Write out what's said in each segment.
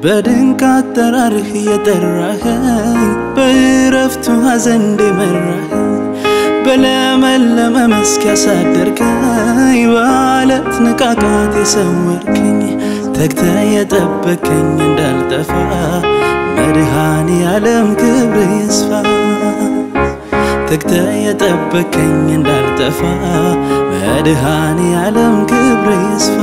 በድንቅ አጠራርህ የጠራኸኝ በእረፍቱ ሐዘን እንደመራኸኝ በለመለመ መስክ ያሳደርከኝ በዓለት ንቃቃት የሰወርከኝ ተግተህ የጠበከኝ እንዳልጠፋ መድኃኔ ዓለም ክብር ይስፋ ተግተህ የጠበከኝ እንዳልጠፋ መድኃኔ ዓለም ክብር ይስፋ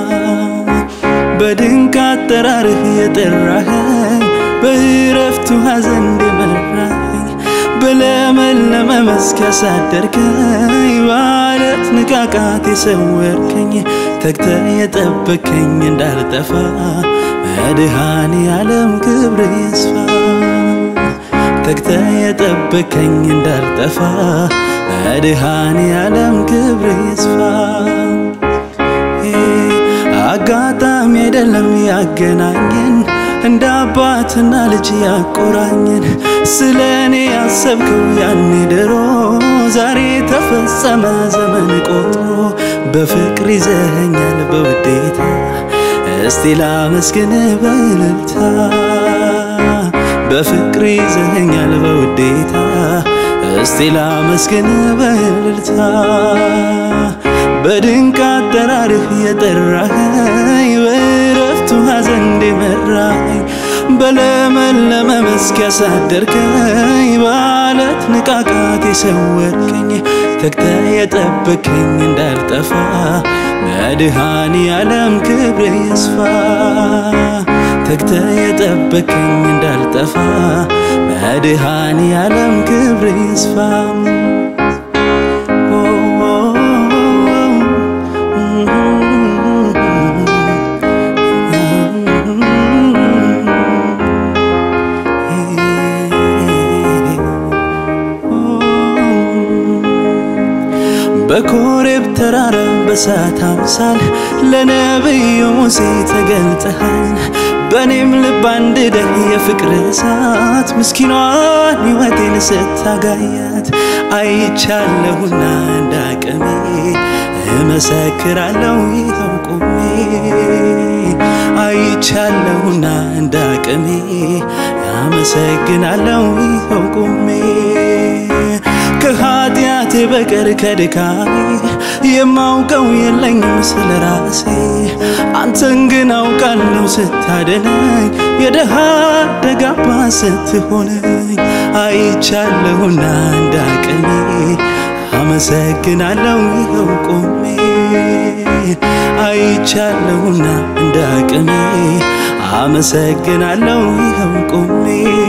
በድንቅ አጠራርህ የጠራኸኝ በእረፍቱ ሐዘን እንደመራኸኝ በለመለመ መስክ ያሳደርከኝ በዓለት ንቃቃት የሰወርከኝ ተግተህ የጠበከኝ እንዳልጠፋ መድኃኔ ዓለም ክብር ይስፋ ተግተህ የጠበከኝ እንዳልጠፋ መድኃኔ ዓለም ክብር ይስፋ አጋጣሚ አይደለም ያገናኘን እንደ አባትና ልጅ ያቆራኘን ስለኔ ያሰብከው ያኔ ድሮ ዛሬ ተፈጸመ ዘመን ቆጥሮ በፍቅር ይዘኸኛል በውዴታ እስቲ ላመስግን በእልልታ በፍቅር ይዘኸኛል በውዴታ እስቲ ላመስግን በእልልታ በድንቅ አጠራርህ የጠራኸኝ በእረፍቱ ሐዘን እንደመራኸኝ በለመለመ መስክ ያሳደርከኝ በዓለት ንቃቃት የሰወርከኝ ተግተህ የጠበከኝ እንዳልጠፋ መድኃኔ ዓለም ክብር ይስፋ ተግተህ የጠበከኝ እንዳልጠፋ መድኃኔ ዓለም ክብር ይስፋ በኮሬብ ተራራ በሳት አምሳል ለነብዩ ሙሴ ተገልጠሃል በኔም ልብ አንድደህ የፍቅር እሳት ምስኪኗን ሕይወቴን ስታጋያት አይቻለሁና እንዳቅሜ እመሰክራለሁ ይኸው ቆሜ አይቻለሁና እንዳቅሜ አመሰግናለሁ ይኸው ቆሜ ከኃጢአቴ በቀር ከድካሜ የማውቀው የለኝም ስለራሴ አንተን ግን አውቃለሁ ስታድነኝ የደሃ ደግ አባት ስትሆነኝ አይቻለሁና እንዳቅሜ አመሰግናለሁ ይኸው ቆሜ አይቻለሁና እንዳቅሜ አመሰግናለሁ ይኸው ቆሜ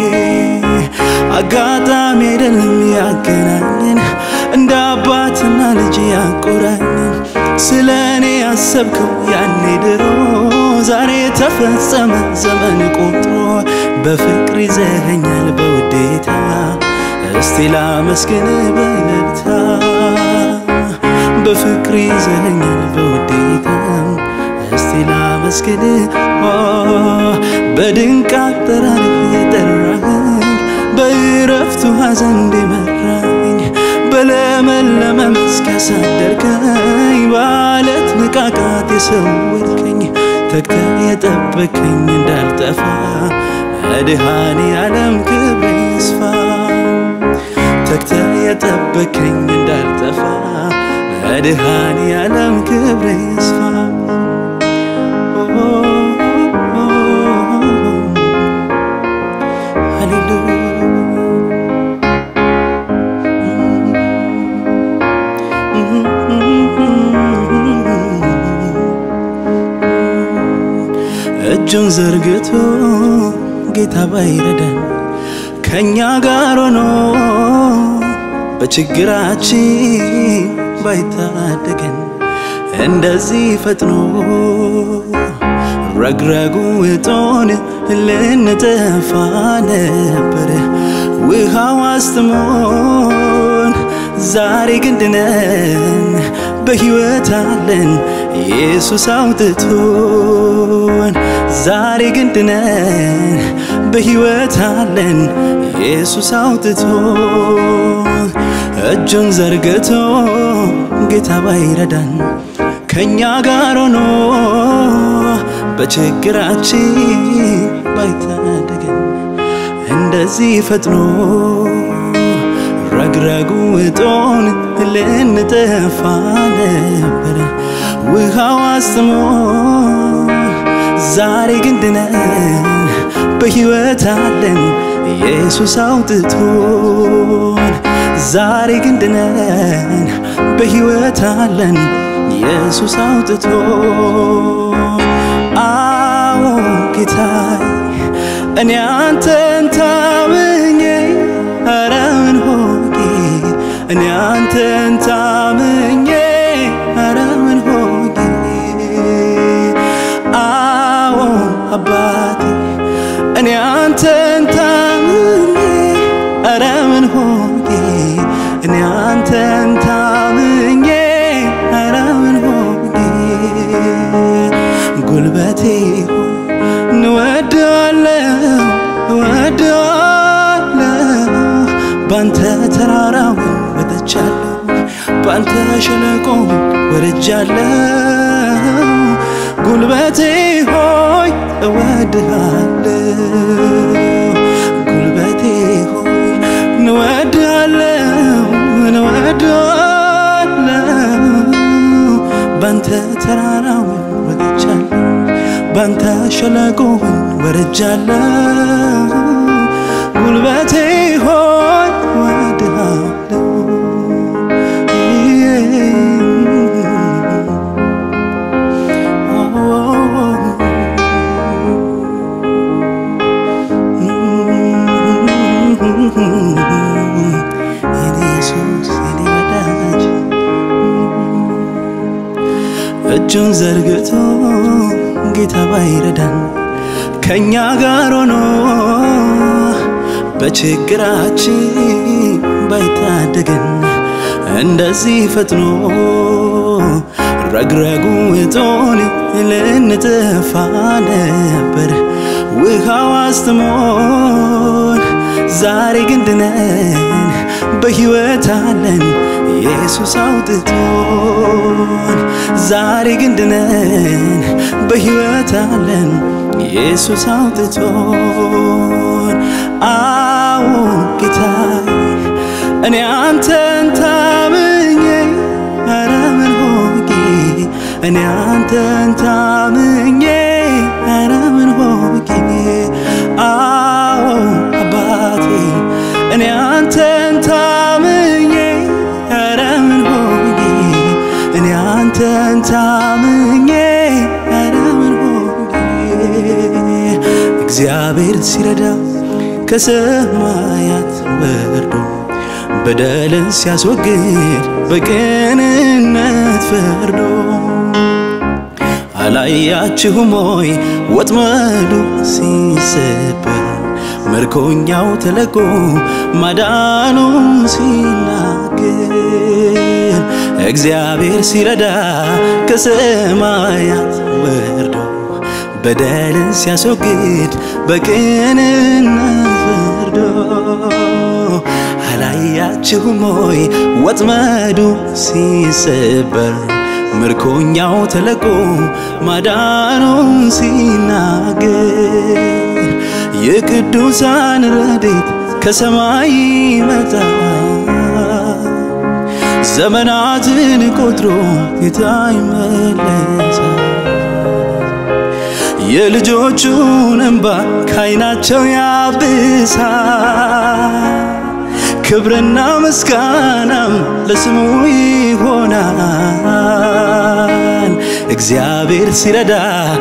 አጋጣሚ አይደለም ያገናኘን እንደ አባትና ልጅ ያቆራኘን ስለኔ ያሰብከው ያኔ ድሮ ዛሬ ተፈጸመ ዘመን ቆጥሮ በፍቅር ይዘኸኛል በውዴታ እስቲ ላመስግን በእልልታ በፍቅር ይዘኸኛል በውዴታ እስቲ ላመስግን በድንቅ አጠራርህ የጠራኸኝ በእረፍቱ ሐዘን እንደመራኸኝ በለመለመ መስክ ያሳደርከኝ በዓለት ንቃቃት የሰወርከኝ ተግተህ የጠበከኝ እንዳልጠፋ መድኃኔ ዓለም ክብር ይስፋ ተግተህ የጠበከኝ እንዳልጠፋ መድኃኔ ዓለም ክብር ይስፋ ሃሌሉያ እጁን ዘርግቶ ጌታ ባይረዳን ከኛ ጋር ሆኖ በችግራችን ባይታደገን እንደዚህ ፈጥኖ ረግረጉ እጦን ልንጠፋ ነበር ውሃው አስጥሞን ዛሬ ግን ድነን በሕይወት አለን ኢየሱስ አውጥቶን ዛሬ ግን ድነን በሕይወት አለን ኢየሱስ አውጥቶን እጁን ዘርግቶ ጌታ ባይረዳን ከኛ ጋር ሆኖ በችግራችን ባይታደገን እንደዚህ ፈጥኖ ረግረጉ እጦን ልንጠፋ ነበር ውሃው አስጥሞ ዛሬ ግን ድነን በሕይወት አለን ኢየሱስ አውጥቶን ዛሬ ግን ድነን በሕይወት አለን ኢየሱስ አውጥቶን አዎ ጌታዬ እኔ አንተን ታምኜ ኧረ ምን ሆኜ እኔ አንተን ታምኜ ኧረ ምን ሆኜ አዎ አባቴ እኔ አንተን ታምኜ ኧረ ምን ሆኜ እኔ አንተን ታምኜ ኧረ ምን ሆኜ ጉልበቴ እወድሃለሁ ባንተ ተራራው ወጥቻለሁ ባንተ ሸለቆ ወርጃለሁ ጉልበቴ ሆይ እወድሃለሁ ጉልበቴ ሆይ እወድሃለሁ ባንተ ተራራው ወጥቻለሁ ባንተ ሸለቆ ወርጃለሁ ጉልበቴ ሆይ እወድሃለሁ ኢየሱስ የኔ ወዳጅ እጁን ዘርግቶ ጌታ ባይረዳን ከኛ ጋር ሆኖ በችግራችን ባይታደገን እንደዚህ ፈጥኖ ረግረጉ እጦን ልንጠፋ ነበር ውሃው አስጥሞን ዛሬ ግን ድነን በሕይወት አለን ኢየሱስ አውጥቶን ዛሬ ግን ድነን በሕይወት አለን ኢየሱስ አውጥቶን አዎ ጌታዬ እኔ አንተን ታምኜ ኧረ ምን ሆኜ እኔ አንተን ታምኜ ኧረ ምን ሆኜ አዎ አባቴ እኔ አንተን ታምኜ ኧረ ምን ሆኜ እኔ አንተን ታምኜ ኧረ ምን ሆኜ እግዚአብሔር ሲረዳ ከሰማያት ወርዶ በደልን ሲያስወግድ በቅንነት ፈርዶ አላያችሁም ወይ ወጥመዱ ሲሰበር ምርኮኛው ተለቆ ማዳኑን ሲናገር እግዚአብሔር ሲረዳ ከሰማያት ወርዶ በደልን ሲያስወግድ በቅንነት ፈርዶ አላያችሁም ወይ ወጥመዱ ሲሰበር ምርኮኛው ተለቆ ማዳኑን ሲናገር የቅዱሳን ረድኤት ከሰማይ መጣ ዘመናትን ቆጥሮ ጌታ ይመልሳል የልጆቹን እንባ ከዓይናቸው ያብሳል ክብርና ምስጋናም ለስሙ ይሆናል እግዚአብሔር ሲረዳ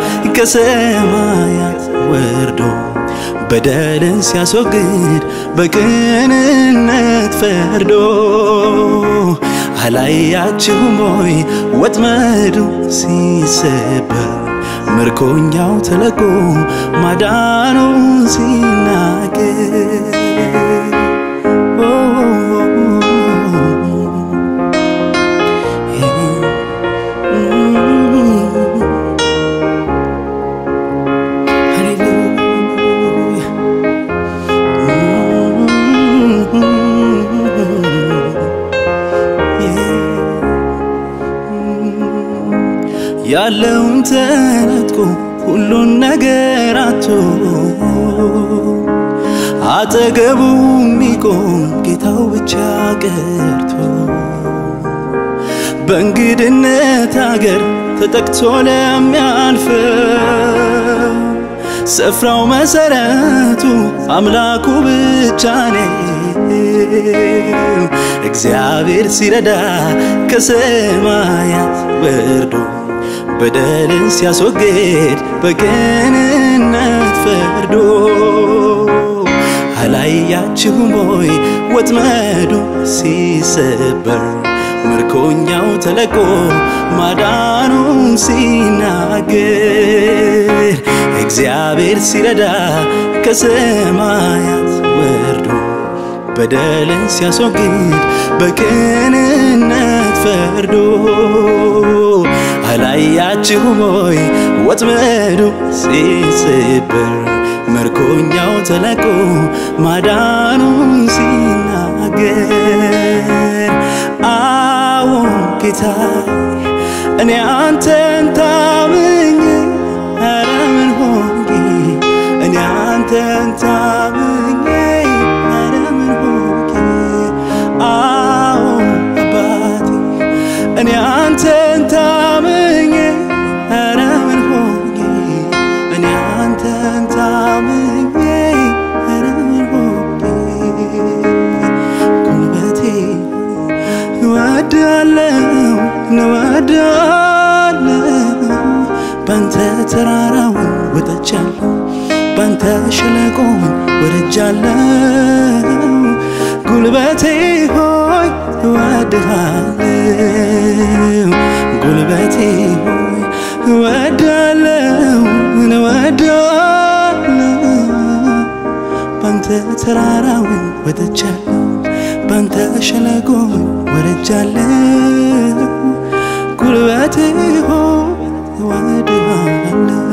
ከሰማያት ወርዶ በደልን ሲያስወግድ በቅንነት ፈርዶ አላያችሁም ወይ ወጥመዱ ሲሰበር ምርኮኛው ተለቆ ማዳኑን ሲናገር ያለውን ተነጥቆ ሁሉን ነገር አጥቶ አጠገቡ ሚቆም ጌታው ብቻ ቀርቶ በእንግድነት አገር ተጠቅቶ ለሚያልፈው ስፍራው መሰረቱ አምላኩ ብቻ ነው እግዚአብሔር ሲረዳ ከሰማያት ወርዶ በደልን ሲያስወግድ በቅንነት ፈርዶ አላያችሁም ወይ ወጥመዱ ሲሰበር ምርኮኛው ተለቆ ማዳኑን ሲናገር እግዚአብሔር ሲረዳ ከሰማያት ወርዶ በደልን ሲያስወግድ በቅንነት ፈርዶ አላያችሁም ወይ ወጥመዱ ሲሰበር ምርኮኛው ተለቆ ማዳኑን ሲናገር አዎ ጌታ እኔ አንተን ታምኜ ኧረ ምን ሆንኩ እኔ አንተን ታምኜ ኧረ ምን ሆንኩ አዎ አባቴ እኔ አንተን ታምኜ ኧረ ምን ሆንኩ እኔ አንተን ታምኜ ኧረ ምን ሆንኩ ጉልበቴ እወድሃለሁ ባንተ ተራራውን ወጥቻለሁ ባንተ ሸለቆውን ወርጃለሁ ጉልበቴ ሆይ እወድሃለሁ ጉልበቴ ሆይ እወድሃለሁ ባንተ ተራራውን ወጥቻለሁ ባንተ ሸለቆውን ወርጃለሁ ጉልበቴ ሆይ እወድሃለሁ